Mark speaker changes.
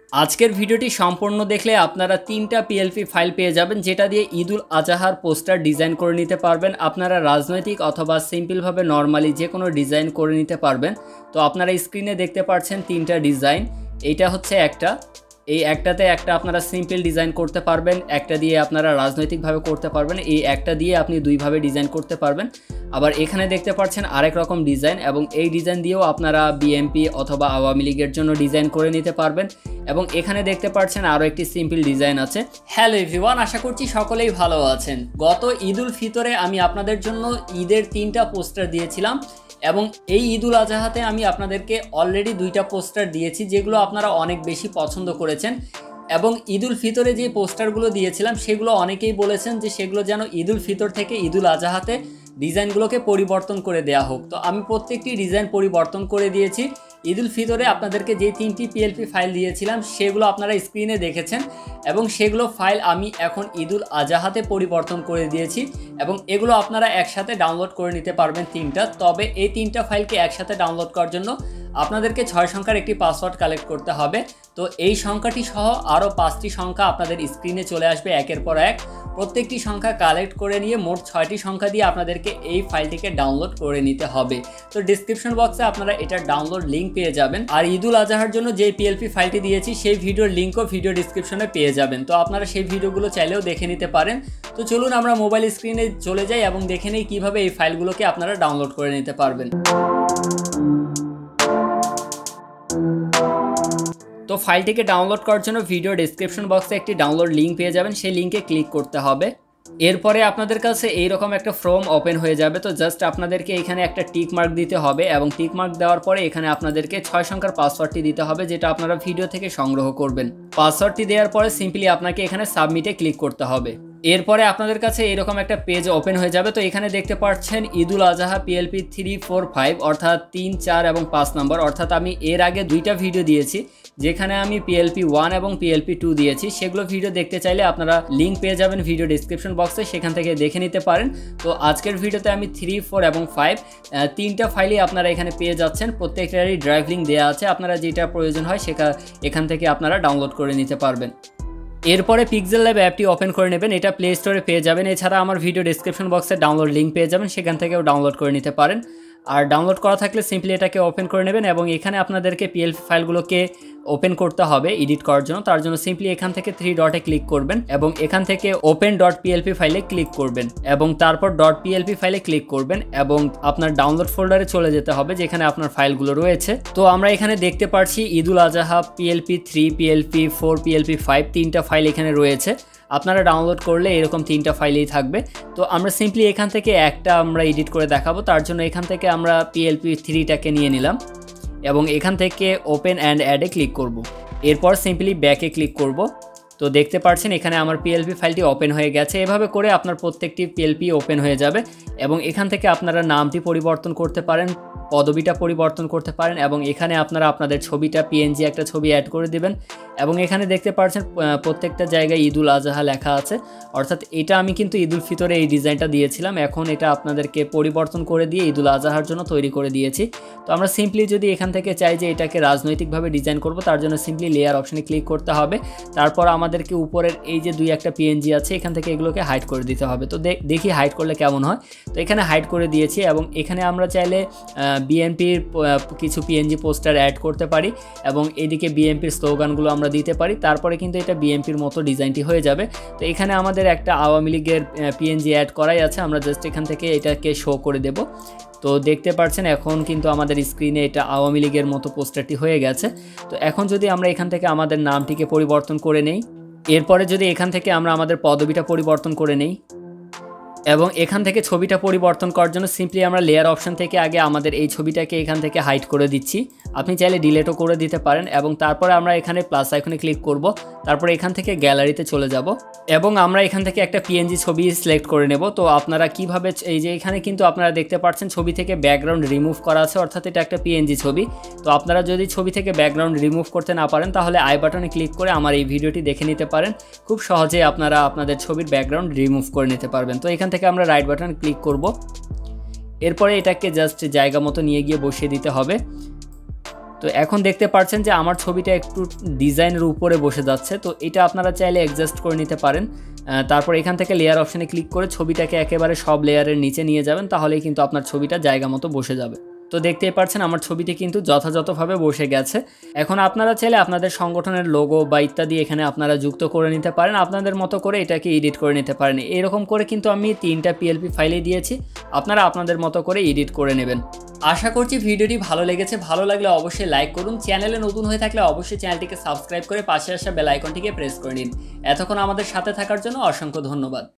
Speaker 1: আজকের ভিডিওটি সম্পূর্ণ দেখলে আপনারা 3টা পিএলপি ফাইল পেয়ে যাবেন, যেটা দিয়ে ঈদুল আজহার পোস্টার ডিজাইন করে নিতে পারবেন। আপনারা রাজনৈতিক অথবা সিম্পলভাবে নর্মালি যে কোনো ডিজাইন করে নিতে পারবেন। তো আপনারা স্ক্রিনে দেখতে পাচ্ছেন 3টা ডিজাইন। এইটা হচ্ছে একটা, এই একটাতে একটা আপনারা সিম্পল ডিজাইন করতে পারবেন, একটা দিয়ে আপনারা রাজনৈতিকভাবে করতে পারবেন, এই একটা দিয়ে আপনি দুইভাবে ডিজাইন করতে পারবেন। আবার এখানে দেখতে পাচ্ছেন আরেক রকম ডিজাইন, এবং এই ডিজাইন দিয়েও আপনারা বিএনপি অথবা আওয়ামী লীগের জন্য ডিজাইন করে নিতে পারবেন। এবং এখানে দেখতে পাচ্ছেন আরও একটি সিম্পল ডিজাইন আছে। হ্যালো এভরিওয়ান, আশা করছি সকলেই ভালো আছেন। গত ঈদুল ফিতরে আমি আপনাদের জন্য ঈদের 3টা পোস্টার দিয়েছিলাম, এবং এই ঈদুল আজহাতে আমি আপনাদেরকে অলরেডি 2টা পোস্টার দিয়েছি, যেগুলো আপনারা অনেক বেশি পছন্দ করেছেন। এবং ঈদুল ফিতরে যে পোস্টারগুলো দিয়েছিলাম সেগুলো অনেকেই বলেছেন যে সেগুলো যেন ঈদুল ফিতর থেকে ঈদুল আজহাতে ডিজাইনগুলোকে পরিবর্তন করে দেওয়া হোক। তো আমি প্রত্যেকটি ডিজাইন পরিবর্তন করে দিয়েছি। ঈদুল ফিতরে আপনাদেরকে যে 3টি পিএলপি ফাইল দিয়েছিলাম সেগুলো আপনারা স্ক্রিনে দেখেছেন, এবং সেগুলো ফাইল আমি এখন ঈদুল আজহাতে পরিবর্তন করে দিয়েছি, এবং এগুলো আপনারা একসাথে ডাউনলোড করে নিতে পারবেন 3টা। তবে এই 3টা ফাইলকে একসাথে ডাউনলোড করার জন্য আপনাদেরকে 6 সংখ্যার একটি পাসওয়ার্ড কালেক্ট করতে হবে। তো এই সংখ্যাটি সহ আরও 5টি সংখ্যা আপনাদের স্ক্রিনে চলে আসবে একের পর এক। প্রত্যেকটি সংখ্যা কালেক্ট করে নিয়ে মোট 6টি সংখ্যা দিয়ে আপনাদেরকে এই ফাইলটিকে ডাউনলোড করে নিতে হবে। তো ডিসক্রিপশন বক্সে আপনারা এটার ডাউনলোড লিঙ্ক পেয়ে যাবেন। আর ঈদুল আজহার জন্য যে পিএলপি ফাইলটি দিয়েছি সেই ভিডিওর লিঙ্কও ভিডিও ডিসক্রিপশনে পেয়ে যাবেন। তো আপনারা সেই ভিডিওগুলো চাইলেও দেখে নিতে পারেন। তো চলুন আমরা মোবাইল স্ক্রিনে চলে যাই এবং দেখে নিই কীভাবে এই ফাইলগুলোকে আপনারা ডাউনলোড করে নিতে পারবেন। তো ফাইলটিকে ডাউনলোড করার জন্য ভিডিও ডেসক্রিপশন বক্সে একটি ডাউনলোড লিঙ্ক পেয়ে যাবেন, সেই লিঙ্কে ক্লিক করতে হবে। এরপরে আপনাদের কাছে এইরকম একটা ফর্ম ওপেন হয়ে যাবে। তো জাস্ট আপনাদেরকে এখানে একটা টিক মার্ক দিতে হবে, এবং টিক মার্ক দেওয়ার পরে এখানে আপনাদেরকে 6 সংখ্যার পাসওয়ার্ডটি দিতে হবে, যেটা আপনারা ভিডিও থেকে সংগ্রহ করবেন। পাসওয়ার্ডটি দেওয়ার পরে সিম্পলি আপনাকে এখানে সাবমিটে ক্লিক করতে হবে। এরপরে আপনাদের কাছে এরকম একটা পেজ ওপেন হয়ে যাবে। তো এখানে দেখতে পাচ্ছেন ঈদুল আজহা পিএলপি 3, 4, 5 অর্থাৎ 3, 4 এবং 5 নম্বর। অর্থাৎ আমি এর আগে 2টা ভিডিও দিয়েছি, যেখানে আমি পিএলপি 1 এবং পিএলপি 2 দিয়েছি। সেগুলো ভিডিও দেখতে চাইলে আপনারা লিঙ্ক পেয়ে যাবেন ভিডিও ডিসক্রিপশন বক্সে, সেখান থেকে দেখে নিতে পারেন। তো আজকের ভিডিওতে আমি 3, 4 এবং 5 3টা ফাইলই আপনারা এখানে পেয়ে যাচ্ছেন। প্রত্যেকটারই ড্রাইভ লিঙ্ক দেওয়া আছে, আপনারা যেটা প্রয়োজন হয় এখান থেকে আপনারা ডাউনলোড করে নিতে পারবেন। এরপরে পিক্সেল ল্যাব অ্যাপটি ওপেন করে নেবেন, এটা প্লে স্টোরে পেয়ে যাবেন। এছাড়া আমার ভিডিও ডেসক্রিপশন বক্সে ডাউনলোড লিঙ্ক পেয়ে যাবেন, সেখান থেকেও ডাউনলোড করে নিতে পারেন। আর ডাউনলোড করা থাকলে সিম্পলি এটাকে ওপেন করে নেবেন, এবং এখানে আপনাদেরকে পিএলপি ফাইলগুলোকে ওপেন করতে হবে এডিট করার জন্য। তার জন্য সিম্পলি এখান থেকে 3 ডটে ক্লিক করবেন, এবং এখান থেকে ওপেন ডট পিএলপি ফাইলে ক্লিক করবেন, এবং তারপর ডট পিএলপি ফাইলে ক্লিক করবেন, এবং আপনার ডাউনলোড ফোল্ডারে চলে যেতে হবে যেখানে আপনার ফাইলগুলো রয়েছে। তো আমরা এখানে দেখতে পাচ্ছি Eid ul Azha PLP 3, PLP 4, PLP 5 3টা ফাইল এখানে রয়েছে। আপনারা ডাউনলোড করলে এরকম 3টা ফাইলেই থাকবে। তো আমরা সিম্পলি এখান থেকে একটা আমরা এডিট করে দেখাবো। তার জন্য এখান থেকে আমরা পিএলপি 3টাকে নিয়ে নিলাম, এবং এখান থেকে ওপেন অ্যান্ড অ্যাডে ক্লিক করব। এরপর সিম্পলি ব্যাকে ক্লিক করব। তো দেখতে পাচ্ছেন এখানে আমার পিএলপি ফাইলটি ওপেন হয়ে গেছে। এভাবে করে আপনার প্রত্যেকটি পিএলপি ওপেন হয়ে যাবে, এবং এখান থেকে আপনারা নামটি পরিবর্তন করতে পারেন, পদবিটা পরিবর্তন করতে পারেন, এবং এখানে আপনারা আপনাদের ছবিটা পিএনজি একটা ছবি অ্যাড করে দিবেন। এবং এখানে দেখতে পাচ্ছেন প্রত্যেকটা জায়গায় ঈদুল আজহা লেখা আছে, অর্থাৎ এটা আমি কিন্তু ঈদুল ফিতরে এই ডিজাইনটা দিয়েছিলাম, এখন এটা আপনাদেরকে পরিবর্তন করে দিয়ে ঈদুল আজহার জন্য তৈরি করে দিয়েছি। তো আমরা সিম্পলি যদি এখান থেকে চাই যে এটাকে রাজনৈতিকভাবে ডিজাইন করব, তার জন্য সিম্পলি লেয়ার অপশনে ক্লিক করতে হবে। তারপর আমাদেরকে উপরের এই যে 2-1টা পিএনজি আছে এখান থেকে এগুলোকে হাইড করে দিতে হবে। তো দেখি হাইড করলে কেমন হয়। তো এখানে হাইড করে দিয়েছি, এবং এখানে আমরা চাইলে বিএনপির কিছু পিএনজি পোস্টার অ্যাড করতে পারি, এবং এদিকে বিএনপির স্লোগানগুলো আমরা দিতে পারি। তারপরে কিন্তু এটা বিএনপির মতো ডিজাইনটি হয়ে যাবে। তো এখানে আমাদের একটা আওয়ামী লীগের পিএনজি অ্যাড করাই আছে, আমরা জাস্ট এখান থেকে এটাকে শো করে দেব। তো দেখতে পাচ্ছেন এখন কিন্তু আমাদের স্ক্রিনে এটা আওয়ামী লীগের মতো পোস্টারটি হয়ে গেছে। তো এখন যদি আমরা এখান থেকে আমাদের নামটিকে পরিবর্তন করে নেই, এরপরে যদি এখান থেকে আমরা আমাদের পদবিটা পরিবর্তন করে নেই, এবং এখান থেকে ছবিটা পরিবর্তন করার জন্য সিম্পলি আমরা লেয়ার অপশন থেকে আগে আমাদের এই ছবিটাকে এখান থেকে হাইড করে দিচ্ছি। আপনি চাইলে ডিলেটও করে দিতে পারেন, এবং তারপরে আমরা এখানে প্লাস আইকনে ক্লিক করব। তারপরে এখান থেকে গ্যালারিতে চলে যাব, এবং আমরা এখান থেকে একটা পিএনজি ছবি সিলেক্ট করে নেব। তো আপনারা কিভাবে, এই যে এখানে কিন্তু আপনারা দেখতে পাচ্ছেন ছবি থেকে ব্যাকগ্রাউন্ড রিমুভ করা আছে, অর্থাৎ এটা একটা পিএনজি ছবি। তো আপনারা যদি ছবি থেকে ব্যাকগ্রাউন্ড রিমুভ করতে না পারেন, তাহলে আই বাটনে ক্লিক করে আমার এই ভিডিওটি দেখে নিতে পারেন। খুব সহজেই আপনারা আপনাদের ছবির ব্যাকগ্রাউন্ড রিমুভ করে নিতে পারবেন। তো এখান থেকে আমরা রাইট বাটন ক্লিক করব। এরপরে এটাকে জাস্ট জায়গা মতো নিয়ে গিয়ে বসিয়ে দিতে হবে। তো তো এখন দেখতে পাচ্ছেন যে আমার ছবিটা একটু ডিজাইনের উপরে বসে যাচ্ছে, তো এটা আপনারা চাইলে অ্যাডজাস্ট করে নিতে পারেন। তারপর এখান থেকে লেয়ার অপশানে ক্লিক করে ছবিটাকে একেবারে সব লেয়ারের নিচে নিয়ে যাবেন, তাহলেই কিন্তু আপনার ছবিটা জায়গা মতো বসে যাবে। তো দেখতেই পাচ্ছেন আমার ছবিটি কিন্তু যথাযথভাবে বসে গেছে। এখন আপনারা চাইলে আপনাদের সংগঠনের লোগো বা ইত্যাদি এখানে আপনারা যুক্ত করে নিতে পারেন, আপনাদের মতো করে এটাকে এডিট করে নিতে পারেন। এরকম করে কিন্তু আমি 3টা PLP ফাইলে দিয়েছি, আপনারা আপনাদের মতো করে এডিট করে নেবেন। আশা করছি ভিডিওটি ভালো লেগেছে। ভালো লাগলে অবশ্যই লাইক করুন, চ্যানেলে নতুন হয়ে থাকলে অবশ্যই চ্যানেলটিকে সাবস্ক্রাইব করে পাশে আসা বেল আইকনটিকে প্রেস করে নিন। এতক্ষণ আমাদের সাথে থাকার জন্য অসংখ্য ধন্যবাদ।